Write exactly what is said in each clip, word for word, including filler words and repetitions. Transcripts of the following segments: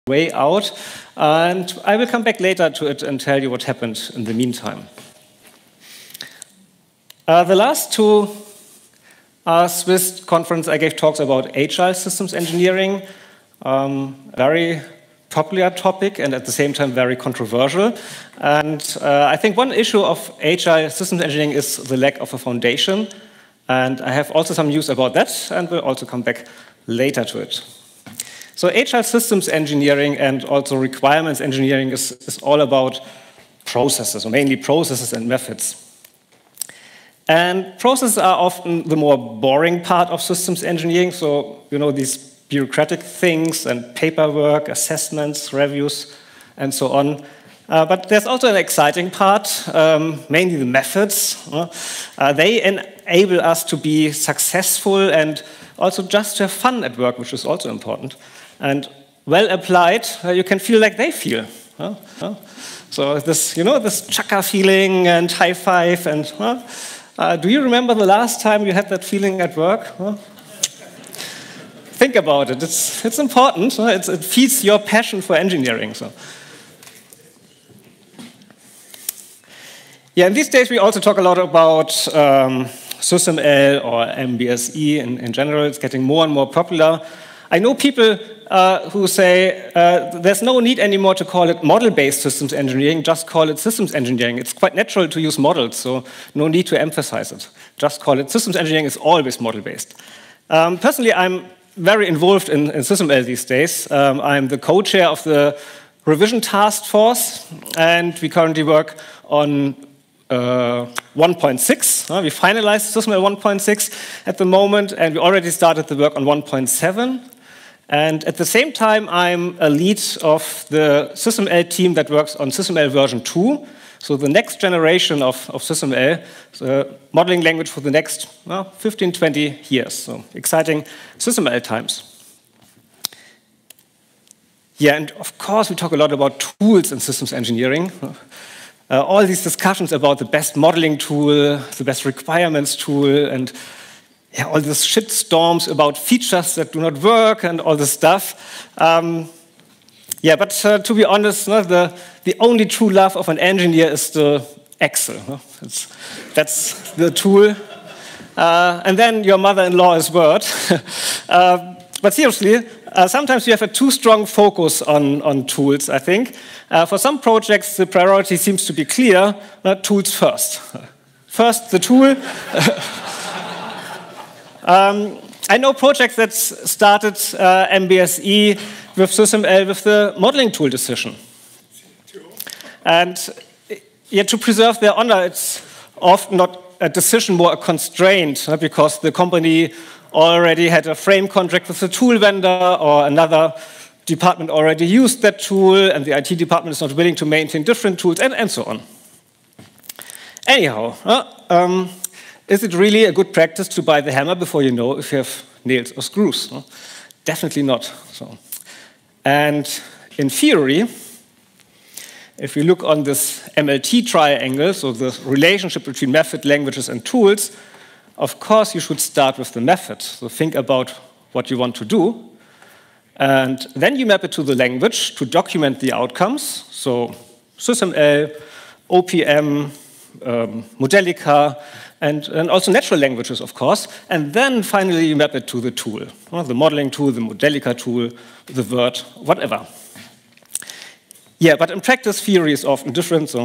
way out, and I will come back later to it and tell you what happened in the meantime. Uh, the last two uh, Swiss conference I gave talks about agile systems engineering, um, very popular topic and at the same time very controversial. And uh, I think one issue of agile systems engineering is the lack of a foundation. And I have also some news about that, and we'll also come back later to it. So agile systems engineering and also requirements engineering is, is all about processes, or mainly processes and methods. And processes are often the more boring part of systems engineering. So, you know, these bureaucratic things and paperwork, assessments, reviews, and so on. Uh, but there's also an exciting part, um, mainly the methods. Uh, uh, they enable us to be successful and also just to have fun at work, which is also important. And well applied, uh, you can feel like they feel. Uh, uh. So this, you know, this chaka feeling and high five. And uh, uh, do you remember the last time you had that feeling at work? Uh? Think about it. It's, it's important. Uh, it's, it feeds your passion for engineering. So. Yeah, in these days we also talk a lot about um, SysML or M B S E in, in general. It's getting more and more popular. I know people uh, who say uh, there's no need anymore to call it model-based systems engineering, just call it systems engineering. It's quite natural to use models, so no need to emphasize it. Just call it systems engineering is always model-based. Um, personally, I'm very involved in, in SysML these days. Um, I'm the co-chair of the revision task force, and we currently work on Uh, one point six. Uh, we finalized SysML one point six at the moment, and we already started the work on one point seven. And at the same time, I'm a lead of the SysML team that works on SysML version two, so the next generation of, of SysML, the modeling language for the next well, fifteen, twenty years. So exciting SysML times. Yeah, and of course, we talk a lot about tools in systems engineering. Uh, all these discussions about the best modeling tool, the best requirements tool, and yeah, all these shit storms about features that do not work and all this stuff. Um, yeah, but uh, to be honest, no, the, the only true love of an engineer is the Excel. No? It's, that's the tool. Uh, and then your mother-in-law is Word. uh, but seriously, Uh, sometimes we have a too strong focus on, on tools, I think. Uh, for some projects, the priority seems to be clear, uh, tools first. First, the tool. um, I know projects that started uh, M B S E with SysML with the modeling tool decision. And yet to preserve their honor, it's often not a decision, more a constraint, uh, because the company already had a frame contract with the tool vendor, or another department already used that tool, and the I T department is not willing to maintain different tools, and, and so on. Anyhow, uh, um, is it really a good practice to buy the hammer before you know if you have nails or screws? Uh, definitely not. So. And in theory, if we look on this M L T triangle, so the relationship between method, languages, and tools, of course, you should start with the method. So think about what you want to do. And then you map it to the language to document the outcomes. So SysML, O P M, um, Modelica, and, and also natural languages, of course. And then finally you map it to the tool. Well, the modeling tool, the Modelica tool, the Word, whatever. Yeah, but in practice, theory is often different. So.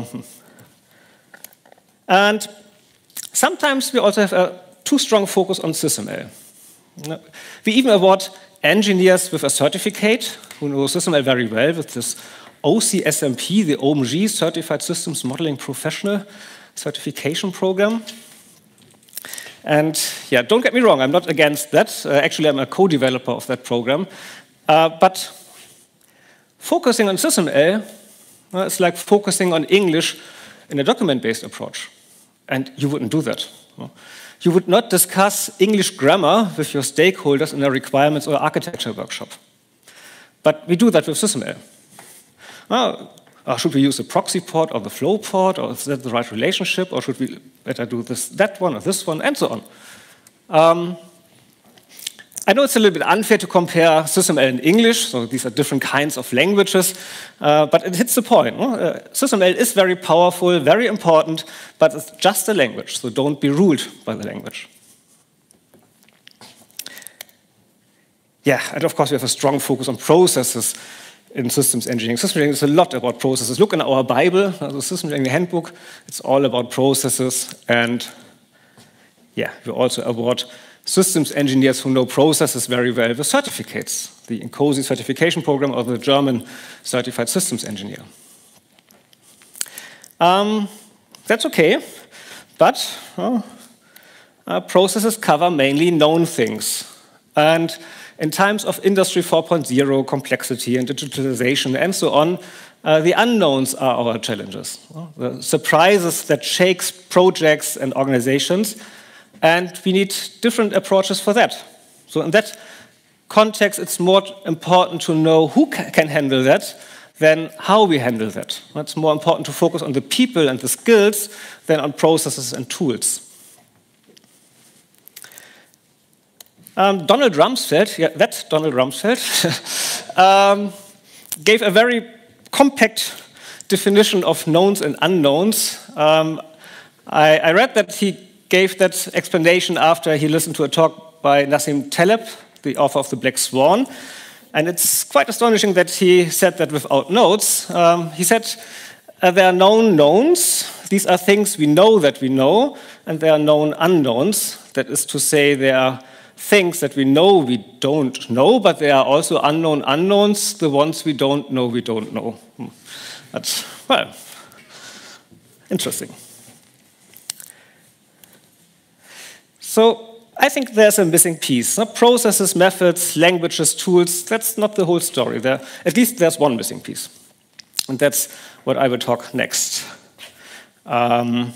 And sometimes we also have a too strong focus on SysML. We even award engineers with a certificate who know SysML very well with this O C S M P, the O M G, Certified Systems Modeling Professional Certification Program. And yeah, don't get me wrong, I'm not against that. Uh, actually, I'm a co-developer of that program. Uh, but focusing on SysML uh, is like focusing on English in a document-based approach. And you wouldn't do that. You would not discuss English grammar with your stakeholders in a requirements or architecture workshop. But we do that with SysML. Uh, should we use the proxy port or the flow port, or is that the right relationship, or should we better do this, that one, or this one, and so on. Um, I know it's a little bit unfair to compare SysML and English, so these are different kinds of languages, uh, but it hits the point. No? Uh, SysML is very powerful, very important, but it's just a language, so don't be ruled by the language. Yeah, and of course we have a strong focus on processes in systems engineering. Systems engineering is a lot about processes. Look in our Bible, the Systems Engineering Handbook, it's all about processes, and yeah, we also award systems engineers who know processes very well with certificates, the INCOSE certification program or the German Certified Systems Engineer. Um, that's okay, but uh, uh, processes cover mainly known things. And in times of Industry four point oh, complexity and digitalization and so on, uh, the unknowns are our challenges. Uh, the surprises that shakes projects and organizations, and we need different approaches for that. So in that context, it's more important to know who ca can handle that than how we handle that. It's more important to focus on the people and the skills than on processes and tools. Um, Donald Rumsfeld, yeah, that Donald Rumsfeld, um, gave a very compact definition of knowns and unknowns. Um, I, I read that he gave that explanation after he listened to a talk by Nassim Taleb, the author of The Black Swan. And it's quite astonishing that he said that without notes. Um, he said, uh, there are known knowns. These are things we know that we know, and there are known unknowns. That is to say, there are things that we know we don't know, but there are also unknown unknowns, the ones we don't know we don't know. That's, well, interesting. So I think there's a missing piece. Not processes, methods, languages, tools, that's not the whole story. There, at least there's one missing piece. And that's what I will talk next. Um,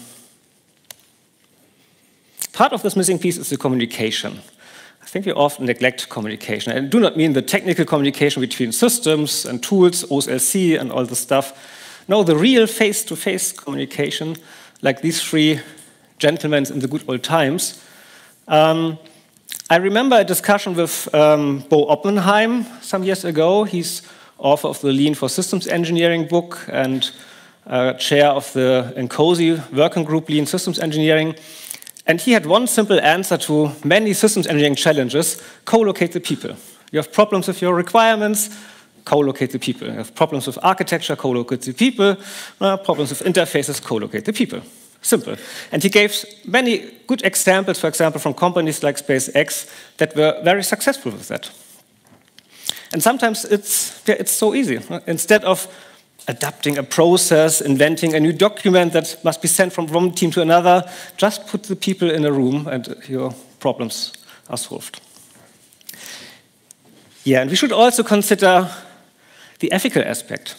part of this missing piece is the communication. I think we often neglect communication. I do not mean the technical communication between systems and tools, O S L C and all this stuff. No, the real face-to-face communication, like these three gentlemen in the good old times. Um, I remember a discussion with um, Bo Oppenheim some years ago. He's author of the Lean for Systems Engineering book and uh, chair of the INCOSE working group Lean Systems Engineering. And he had one simple answer to many systems engineering challenges: co-locate the people. You have problems with your requirements, co-locate the people. You have problems with architecture, co-locate the people. Uh, problems with interfaces, co-locate the people. Simple. And he gave many good examples, for example, from companies like SpaceX that were very successful with that. And sometimes it's, yeah, it's so easy. Instead of adapting a process, inventing a new document that must be sent from one team to another, just put the people in a room and your problems are solved. Yeah, and we should also consider the ethical aspect.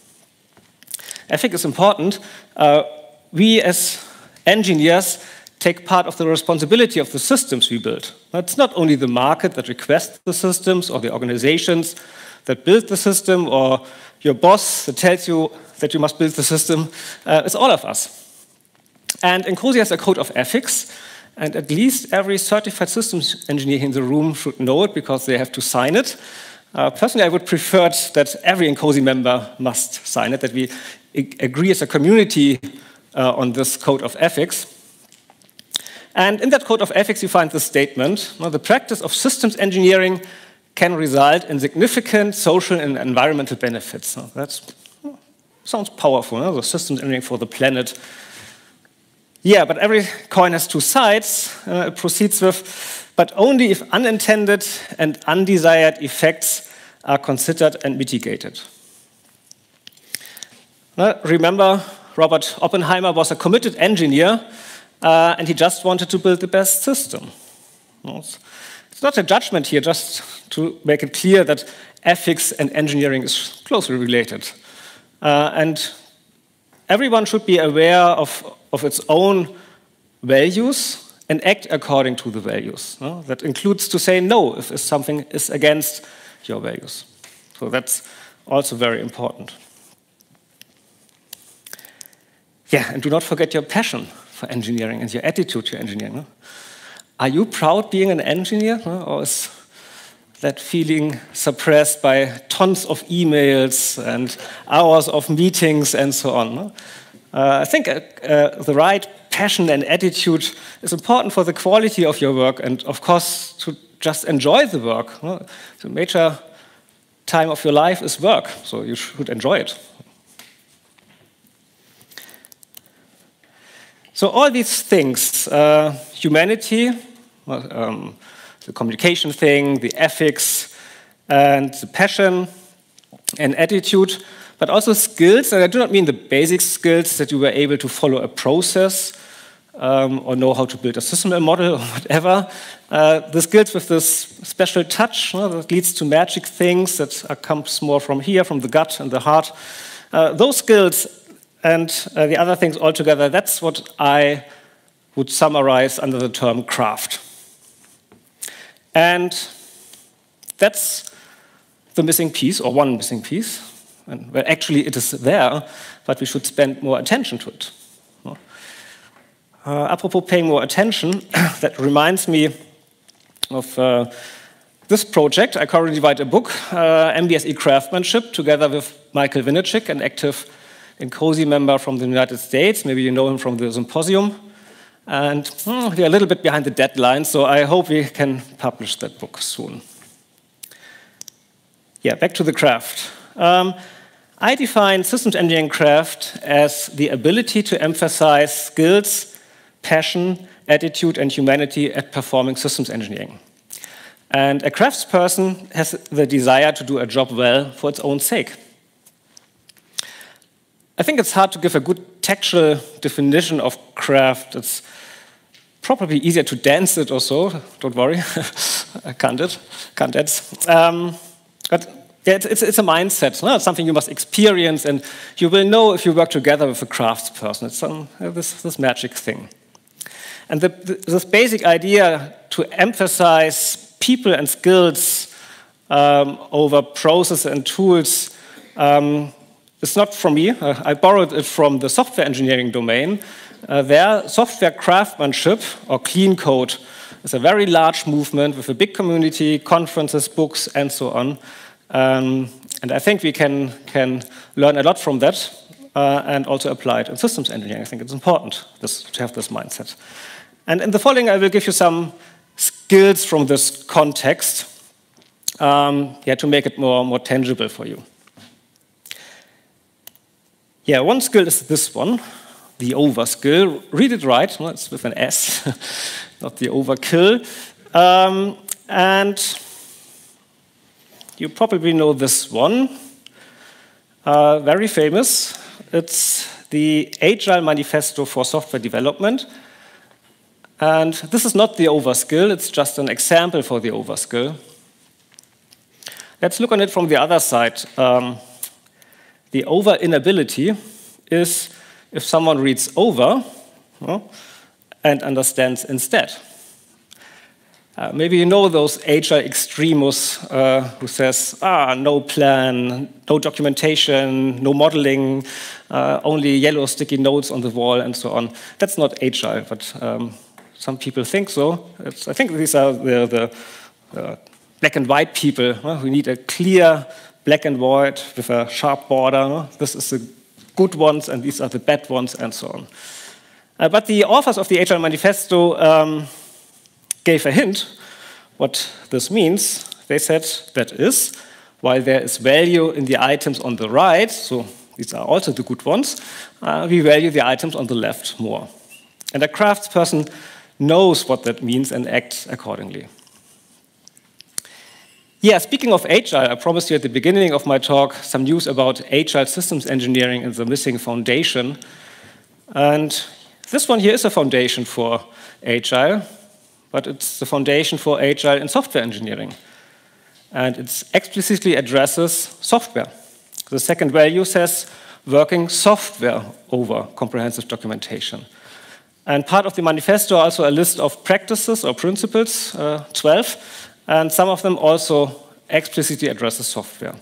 Ethics is important. Uh, we as engineers take part of the responsibility of the systems we build. It's not only the market that requests the systems or the organizations that build the system or your boss that tells you that you must build the system. Uh, it's all of us. And INCOSE has a code of ethics, and at least every certified systems engineer in the room should know it because they have to sign it. Uh, personally, I would prefer that every INCOSE member must sign it, that we agree as a community uh, on this code of ethics. And in that code of ethics, you find this statement: well, the practice of systems engineering can result in significant social and environmental benefits. That sounds powerful, no? The systems engineering for the planet. Yeah, but every coin has two sides. Uh, it proceeds with, but only if unintended and undesired effects are considered and mitigated. Now, remember, Robert Oppenheimer was a committed engineer, uh, and he just wanted to build the best system. It's not a judgment here, just to make it clear that ethics and engineering is closely related. Uh, and everyone should be aware of, of its own values and act according to the values. No? That includes to say no if something is against your values. So that's also very important. Yeah, and do not forget your passion for engineering and your attitude to engineering. No? Are you proud being an engineer? No? Or is that feeling suppressed by tons of emails and hours of meetings and so on. Uh, I think uh, uh, the right passion and attitude is important for the quality of your work and, of course, to just enjoy the work. The major time of your life is work, so you should enjoy it. So all these things, uh, humanity, um, the communication thing, the ethics, and the passion and attitude, but also skills, and I do not mean the basic skills that you were able to follow a process um, or know how to build a system model or whatever. Uh, the skills with this special touch, you know, that leads to magic things that are, comes more from here, from the gut and the heart. Uh, those skills and uh, the other things altogether, that's what I would summarize under the term craft. And that's the missing piece, or one missing piece. And, well, actually, it is there, but we should spend more attention to it. Uh, apropos paying more attention, that reminds me of uh, this project. I currently write a book, uh, M B S E Craftsmanship, together with Michael Winnicek, an active and cozy member from the United States. Maybe you know him from the symposium. And hmm, we're a little bit behind the deadline, so I hope we can publish that book soon. Yeah, back to the craft. Um, I define systems engineering craft as the ability to emphasize skills, passion, attitude, and humanity at performing systems engineering. And a craftsperson has the desire to do a job well for its own sake. I think it's hard to give a good textual definition of craft. It's probably easier to dance it or so. Don't worry, I can't it, can't dance. Um, but yeah, it's, it's a mindset. No? It's something you must experience, and you will know if you work together with a craftsperson. It's some, uh, this, this magic thing. And the, the, this basic idea to emphasize people and skills um, over process and tools um, it's not from me. Uh, I borrowed it from the software engineering domain. Uh, there, software craftsmanship, or clean code, is a very large movement with a big community, conferences, books, and so on. Um, and I think we can, can learn a lot from that uh, and also apply it in systems engineering. I think it's important this, to have this mindset. And in the following, I will give you some skills from this context um, yeah, to make it more, more tangible for you. Yeah, one skill is this one, the over skill. Read it right, well, it's with an S, not the overkill. Um, and you probably know this one, uh, very famous. It's the Agile Manifesto for Software Development. And this is not the over skill, it's just an example for the over skill. Let's look on it from the other side. Um, The over inability is if someone reads over well, and understands instead. Uh, maybe you know those agile extremists uh, who says, ah, no plan, no documentation, no modeling, uh, only yellow sticky notes on the wall and so on. That's not agile, but um, some people think so. It's, I think these are the, the uh, black and white people uh, who need a clear black and white with a sharp border. This is the good ones, and these are the bad ones, and so on. Uh, but the authors of the Agile Manifesto um, gave a hint what this means. They said that is, while there is value in the items on the right, so these are also the good ones, uh, we value the items on the left more. And a craftsperson knows what that means and acts accordingly. Yeah, speaking of Agile, I promised you at the beginning of my talk some news about Agile systems engineering and the missing foundation. And this one here is a foundation for Agile, but it's the foundation for Agile in software engineering. And it explicitly addresses software. The second value says working software over comprehensive documentation. And part of the manifesto also a list of practices or principles, uh, twelve, and some of them also explicitly addresses software.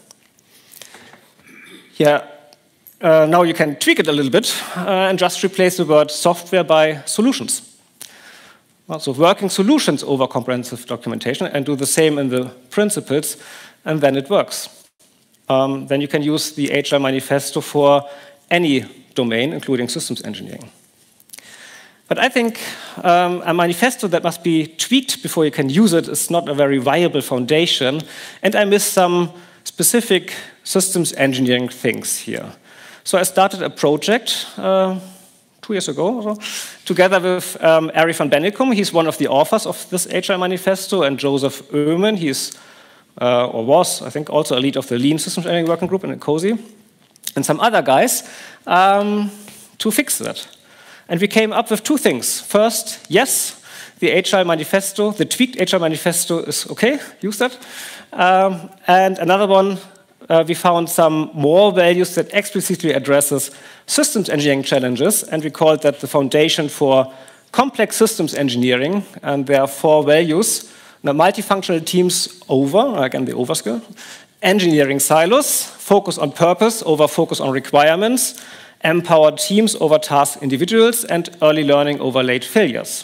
Yeah, uh, now you can tweak it a little bit uh, and just replace the word software by solutions. So working solutions over comprehensive documentation and do the same in the principles, and then it works. Um, then you can use the Agile Manifesto for any domain, including systems engineering. But I think um, a manifesto that must be tweaked before you can use it is not a very viable foundation, and I miss some specific systems engineering things here. So I started a project uh, two years ago, or so, together with um, Ari van Bennekom. He's one of the authors of this Agile Manifesto, and Joseph Oehmen. He's, uh, or was, I think, also a lead of the Lean Systems Engineering Working Group in COSI, and some other guys um, to fix that. And we came up with two things. First, yes, the Agile Manifesto, the tweaked Agile Manifesto is okay, use that. Um, and another one, uh, we found some more values that explicitly addresses systems engineering challenges, and we called that the foundation for complex systems engineering. And there are four values: now, multifunctional teams over, again the over skill, engineering silos, focus on purpose over focus on requirements, empowered teams over task individuals, and early learning over late failures.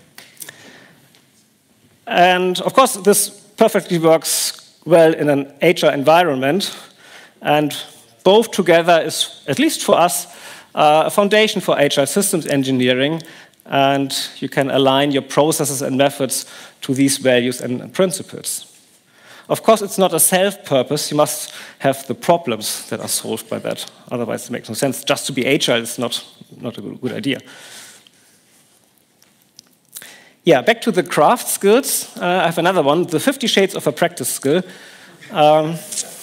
And of course, this perfectly works well in an Agile environment, and both together is, at least for us, uh, a foundation for Agile systems engineering, and you can align your processes and methods to these values and principles. Of course, it's not a self-purpose. You must have the problems that are solved by that. Otherwise, it makes no sense. Just to be Agile is not, not a good, good idea. Yeah, back to the craft skills. Uh, I have another one, the fifty shades of a practice skill. Um,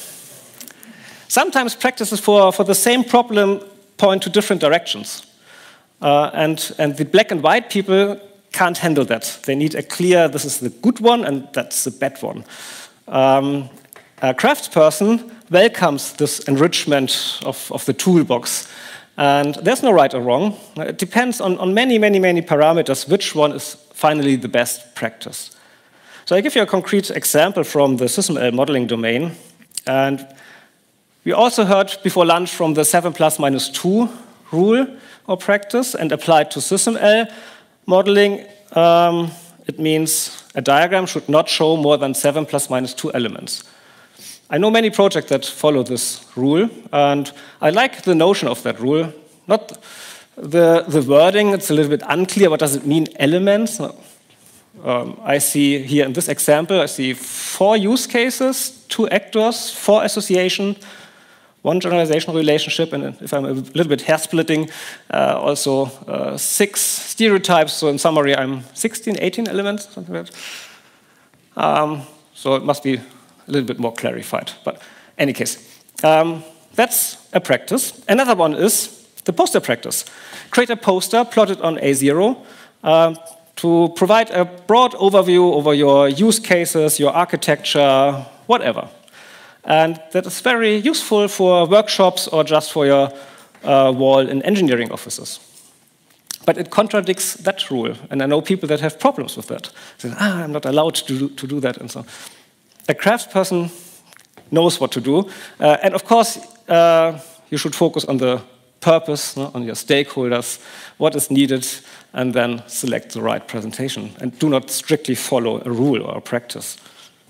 sometimes practices for, for the same problem point to different directions. Uh, and, and the black and white people can't handle that. They need a clear, this is the good one and that's the bad one. Um, a craftsperson welcomes this enrichment of, of the toolbox. And there's no right or wrong. It depends on, on many, many, many parameters which one is finally the best practice. So I give you a concrete example from the SysML modeling domain. And we also heard before lunch from the seven plus minus two rule or practice and applied to SysML modeling. Um, it means a diagram should not show more than seven plus minus two elements. I know many projects that follow this rule, and I like the notion of that rule. Not the, the wording, it's a little bit unclear. What does it mean, elements? Um, I see here in this example, I see four use cases, two actors, four association, one generalization relationship, and if I'm a little bit hair-splitting, uh, also uh, six stereotypes. So in summary, I'm sixteen, eighteen elements, something like that. Um, so it must be a little bit more clarified. But in any case, um, that's a practice. Another one is the poster practice. Create a poster plotted on A zero uh, to provide a broad overview over your use cases, your architecture, whatever. And that is very useful for workshops or just for your uh, wall in engineering offices. But it contradicts that rule. And I know people that have problems with that. They say, ah, I'm not allowed to do, to do that. And so a craftsperson knows what to do. Uh, and of course, uh, you should focus on the purpose, no, on your stakeholders, what is needed, and then select the right presentation. And do not strictly follow a rule or a practice.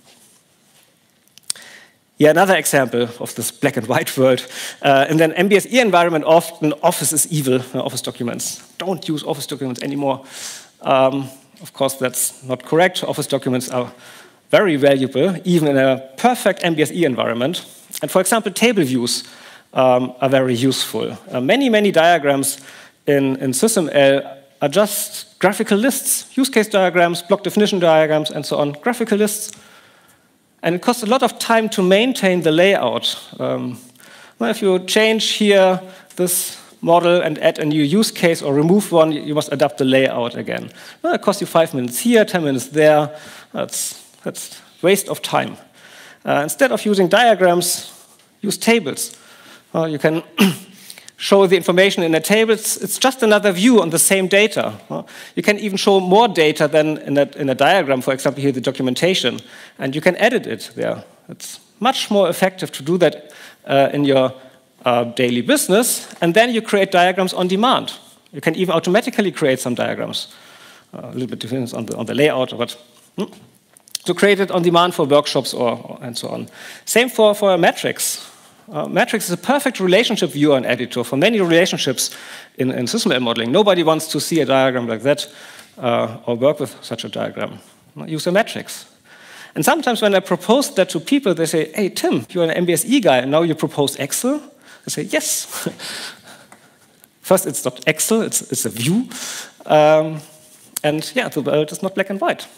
Yeah, another example of this black and white world. Uh, in an M B S E environment, often Office is evil, uh, Office documents. Don't use Office documents anymore. Um, of course, that's not correct. Office documents are very valuable, even in a perfect M B S E environment. And for example, table views um, are very useful. Uh, many, many diagrams in, in SysML are just graphical lists, use case diagrams, block definition diagrams, and so on, graphical lists. And it costs a lot of time to maintain the layout. Um, well, if you change here this model and add a new use case or remove one, you must adapt the layout again. Well, it costs you five minutes here, ten minutes there. That's, that's waste of time. Uh, instead of using diagrams, use tables. Uh, you can show the information in a table. It's, it's just another view on the same data. Uh, you can even show more data than in a, in a diagram, for example, here the documentation, and you can edit it there. It's much more effective to do that uh, in your uh, daily business, and then you create diagrams on demand. You can even automatically create some diagrams. Uh, a little bit different on the, on the layout, but hmm, to create it on demand for workshops or, or and so on. Same for, for a matrix. Uh, matrix is a perfect relationship viewer and editor for many relationships in, in SysML modeling. Nobody wants to see a diagram like that uh, or work with such a diagram. Use a matrix. And sometimes when I propose that to people, they say, hey, Tim, you're an M B S E guy, and now you propose Excel? I say, yes. First, it's not Excel, it's, it's a view. Um, and yeah, the world is not black and white.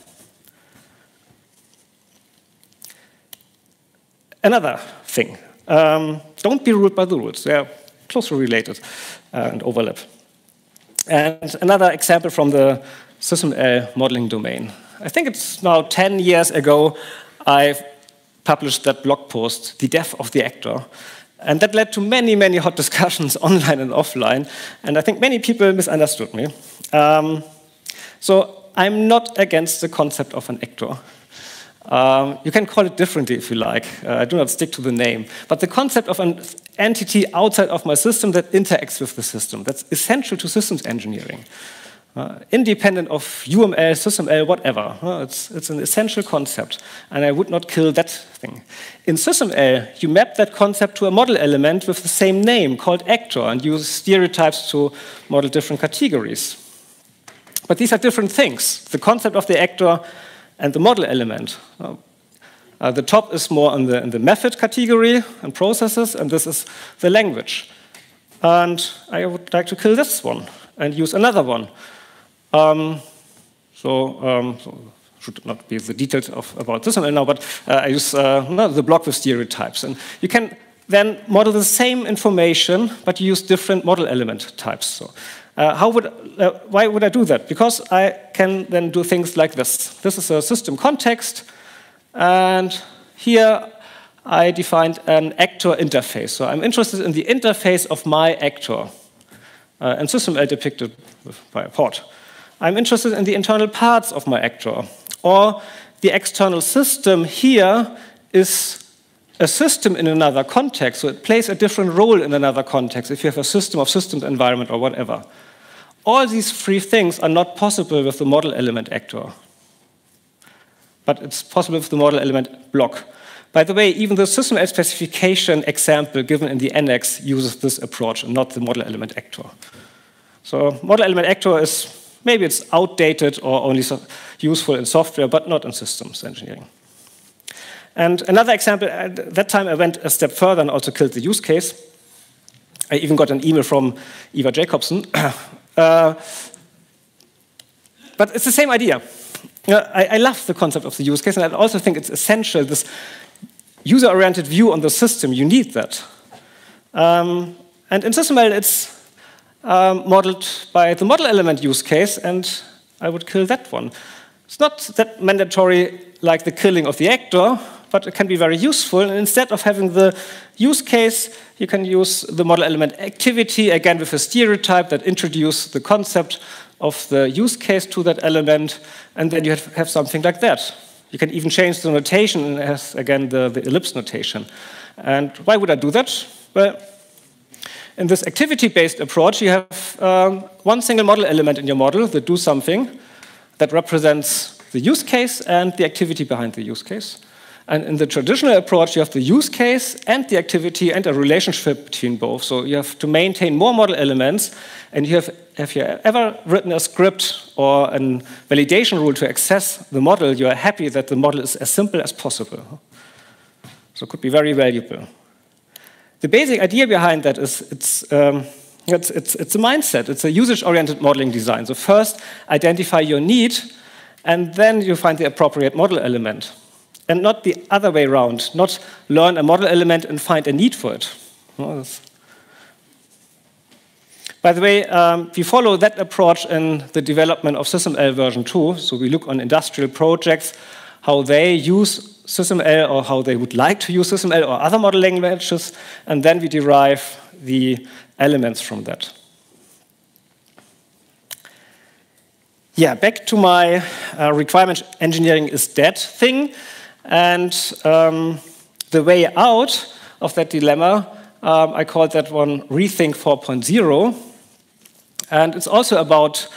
Another thing. Um, don't be ruled by the rules. They are closely related uh, and overlap. And another example from the SysML modeling domain. I think it's now ten years ago I published that blog post, The Death of the Actor. And that led to many, many hot discussions online and offline. And I think many people misunderstood me. Um, so I'm not against the concept of an actor. Um, you can call it differently if you like. Uh, I do not stick to the name. But the concept of an entity outside of my system that interacts with the system, that's essential to systems engineering. Uh, independent of U M L, SysML, whatever. Uh, it's, it's an essential concept. And I would not kill that thing. In SysML, you map that concept to a model element with the same name called actor and use stereotypes to model different categories. But these are different things. The concept of the actor and the model element. Uh, uh, the top is more in the, in the method category and processes, and this is the language. And I would like to kill this one and use another one. Um, so, um, so should not be the details of about this one now, but uh, I use uh, no, the block with stereotypes. And you can then model the same information, but you use different model element types. So, Uh, how would, uh, why would I do that? Because I can then do things like this. This is a system context, and here I defined an actor interface. So I'm interested in the interface of my actor, uh, and SysML depicted by a port. I'm interested in the internal parts of my actor, or the external system here is a system in another context, so it plays a different role in another context if you have a system of systems environment or whatever. All these three things are not possible with the model element actor. But it's possible with the model element block. By the way, even the SysML specification example given in the annex uses this approach and not the model element actor. So model element actor is, maybe it's outdated or only so useful in software, but not in systems engineering. And another example, at that time I went a step further and also killed the use case. I even got an email from Eva Jacobson. Uh, but it's the same idea. Uh, I, I love the concept of the use case, and I also think it's essential, this user-oriented view on the system, you need that. Um, and in SysML, it's um, modeled by the model element use case, and I would kill that one. It's not that mandatory like the killing of the actor, but it can be very useful. And instead of having the use case, you can use the model element activity, again with a stereotype that introduces the concept of the use case to that element, and then you have, have something like that. You can even change the notation and it has, again, the, the ellipse notation. And why would I do that? Well, in this activity-based approach, you have um, one single model element in your model that do something that represents the use case and the activity behind the use case. And in the traditional approach, you have the use case and the activity and a relationship between both. So you have to maintain more model elements. And you have, have you ever written a script or a validation rule to access the model, you are happy that the model is as simple as possible. So it could be very valuable. The basic idea behind that is it's, um, it's, it's, it's a mindset. It's a usage-oriented modeling design. So first, identify your need, and then you find the appropriate model element. And not the other way around, not learn a model element and find a need for it. By the way, um, we follow that approach in the development of SysML version two. So we look on industrial projects, how they use SysML or how they would like to use SysML or other model languages, and then we derive the elements from that. Yeah, back to my uh, requirement engineering is dead thing. And um, the way out of that dilemma, um, I called that one Rethink four point oh. And it's also about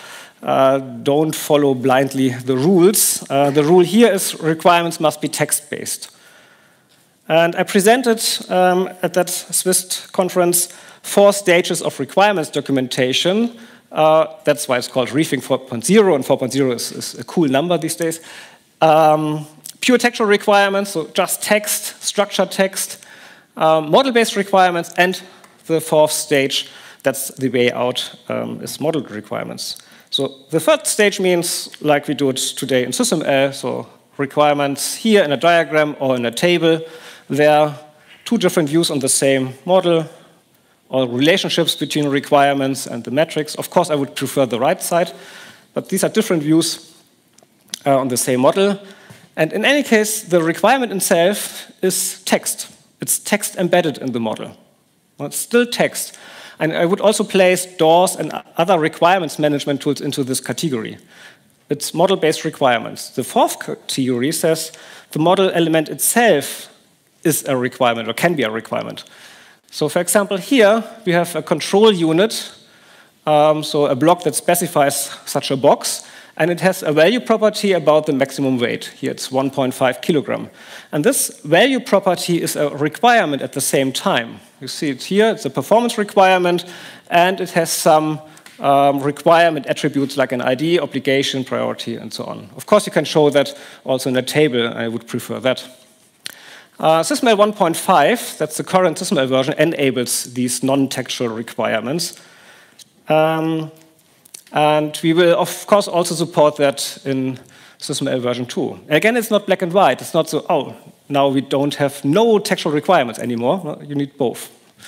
uh, don't follow blindly the rules. Uh, the rule here is requirements must be text-based. And I presented um, at that Swiss conference four stages of requirements documentation. Uh, that's why it's called Reefing four point oh, and four point oh is, is a cool number these days. Um, pure textual requirements, so just text, structured text, um, model-based requirements, and the fourth stage, that's the way out, um, is modeled requirements. So the third stage means, like we do it today in SysML, so requirements here in a diagram or in a table. There are two different views on the same model, or relationships between requirements and the metrics. Of course, I would prefer the right side, but these are different views uh, on the same model. And in any case, the requirement itself is text. It's text embedded in the model. Well, it's still text. And I would also place D A W S and other requirements management tools into this category. It's model-based requirements. The fourth category says the model element itself is a requirement or can be a requirement. So for example, here we have a control unit, um, so a block that specifies such a box, and it has a value property about the maximum weight. Here it's one point five kilogram. And this value property is a requirement at the same time. You see it here, it's a performance requirement, and it has some um, requirement attributes like an I D, obligation, priority, and so on. Of course, you can show that also in a table. I would prefer that. Uh, SysML one point five, that's the current SysML version, enables these non-textual requirements. Um, and we will, of course, also support that in SysML version two. Again, it's not black and white. It's not so, oh, now we don't have no textual requirements anymore. No, you need both.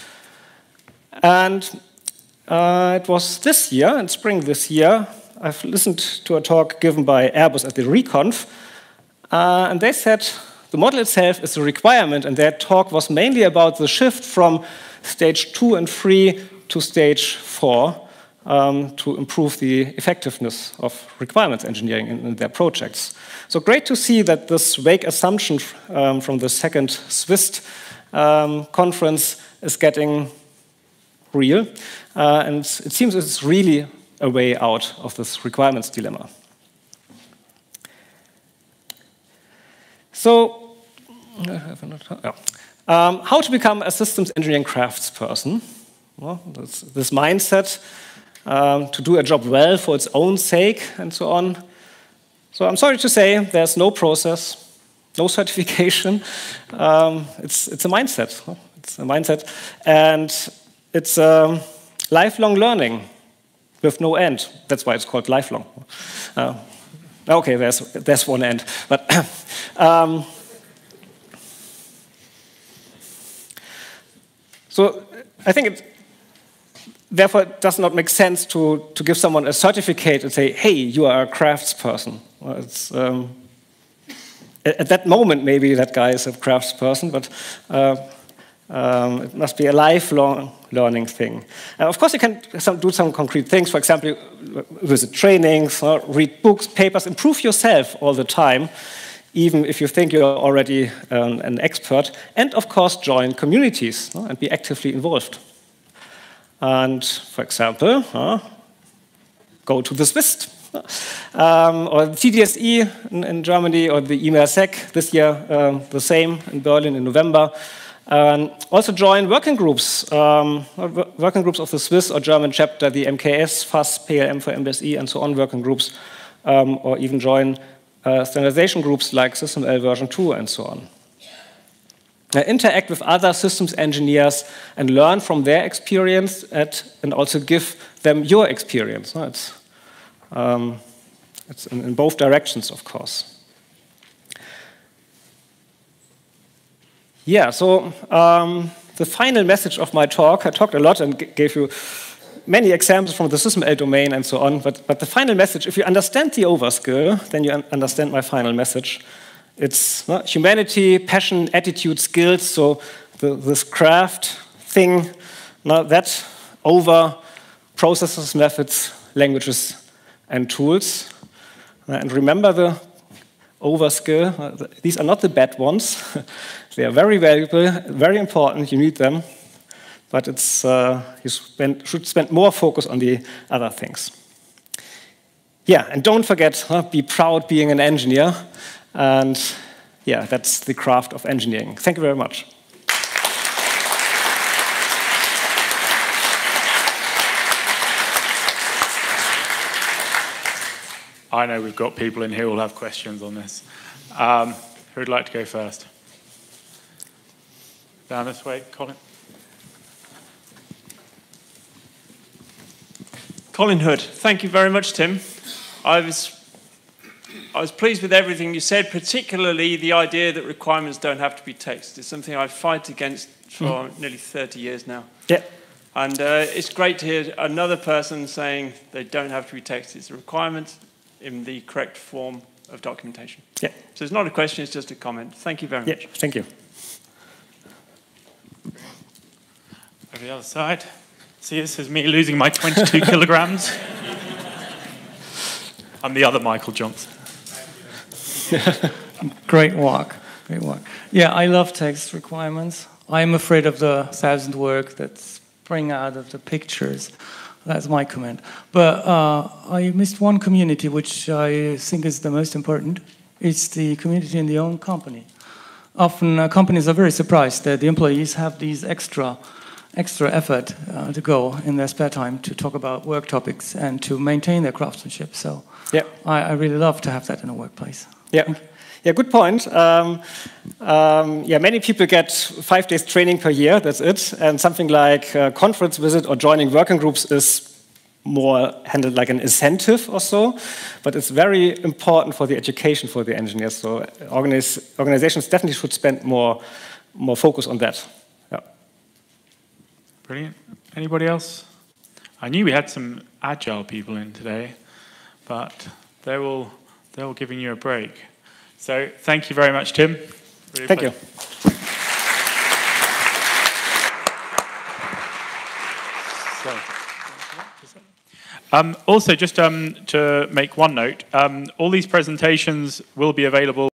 And uh, it was this year, in spring this year, I've listened to a talk given by Airbus at the Reconf, uh, and they said, the model itself is a requirement, and their talk was mainly about the shift from stage two and three to stage four um, to improve the effectiveness of requirements engineering in, in their projects. So great to see that this vague assumption um, from the second Swiss um, conference is getting real, uh, and it seems it's really a way out of this requirements dilemma. So, um, how to become a systems engineering craftsperson? Well, this, this mindset um, to do a job well for its own sake and so on. So I'm sorry to say there's no process, no certification. Um, it's, it's a mindset. It's a mindset. And it's um, lifelong learning with no end. That's why it's called lifelong. Uh, okay, there's, there's one end. But um, So I think it, therefore, it does not make sense to, to give someone a certificate and say, hey, you are a craftsperson. Well, it's, um, at that moment, maybe that guy is a craftsperson, but uh, um, it must be a lifelong learning thing. Uh, of course, you can some, do some concrete things. For example, visit trainings, uh, read books, papers, improve yourself all the time, even if you think you're already um, an expert, and of course join communities uh, and be actively involved. And for example, uh, go to the Swiss, um, or the T D S E in, in Germany, or the EMERSEC this year, um, the same in Berlin in November. Um, also join working groups, um, working groups of the Swiss or German chapter, the M K S, F A S, P L M for M B S E, and so on, working groups, um, or even join Uh, standardization groups like SysML version two and so on. Uh, interact with other systems engineers and learn from their experience at, and also give them your experience. No, it's um, it's in, in both directions, of course. Yeah, so um, the final message of my talk, I talked a lot and gave you many examples from the SysML domain and so on, but, but the final message, if you understand the overskill, then you un understand my final message. It's no, humanity, passion, attitude, skills, so the, this craft thing, no, that over processes, methods, languages, and tools. Uh, and remember the overskill, uh, these are not the bad ones. They are very valuable, very important, you need them. But it's, uh, you spend, should spend more focus on the other things. yeah, and don't forget, huh, be proud being an engineer. And yeah, that's the craft of engineering. Thank you very much. I know we've got people in here who will have questions on this. Um, who would like to go first? Down this way, Colin. Colin Hood, thank you very much, Tim. I was, I was pleased with everything you said, particularly the idea that requirements don't have to be text. It's something I fight against for mm. nearly thirty years now. Yeah. And uh, it's great to hear another person saying they don't have to be text. It's a requirement in the correct form of documentation. Yeah. So it's not a question, it's just a comment. Thank you very yeah, much. Thank you. Over the other side. See, this is me losing my twenty-two kilograms. I'm the other Michael Johnson. Great walk, great walk. Yeah, I love text requirements. I'm afraid of the thousand words that spring out of the pictures. That's my comment. But uh, I missed one community which I think is the most important. It's the community in the own company. Often uh, companies are very surprised that the employees have these extra extra effort uh, to go in their spare time to talk about work topics and to maintain their craftsmanship. So yeah. I, I really love to have that in a workplace. Yeah. Yeah, good point. Um, um, yeah, many people get five days training per year, that's it. And something like a conference visit or joining working groups is more handled like an incentive or so. But it's very important for the education for the engineers. So organize, organizations definitely should spend more, more focus on that. Yeah. Brilliant. Anybody else? I knew we had some agile people in today, but they're all, they're all giving you a break. So thank you very much, Tim. Really thank you. So, um, also, just um, to make one note, um, all these presentations will be available